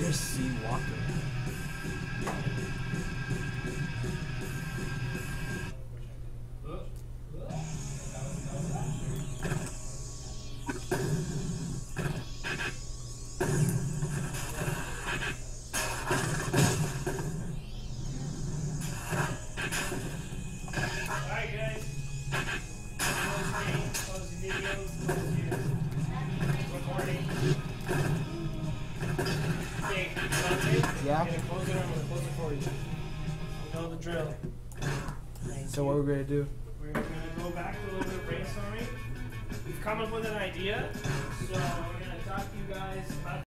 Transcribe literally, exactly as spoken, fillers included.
There's Sea Walker. Alright guys, close the close the videos, close your recording. Okay, Yeah. I'm gonna close it, I'm gonna close it for you. You know the drill. Thank So you. what we're gonna do? We're gonna go back to a little bit of brainstorming. We've come up with an idea, so we're gonna talk to you guys about